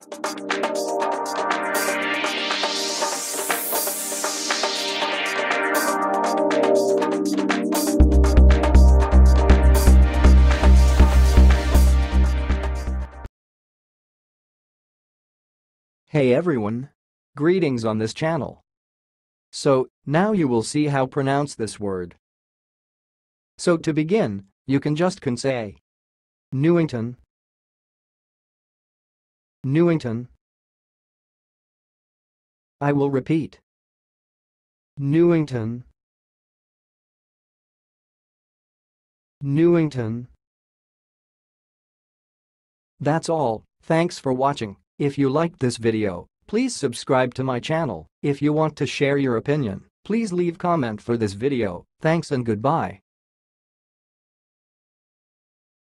Hey everyone! Greetings on this channel. So, now you will see how pronounce this word. So to begin, you can say Newington, Newington. I will repeat. Newington, Newington. That's all. Thanks for watching. If you liked this video, please subscribe to my channel. If you want to share your opinion, please leave comment for this video. Thanks and goodbye.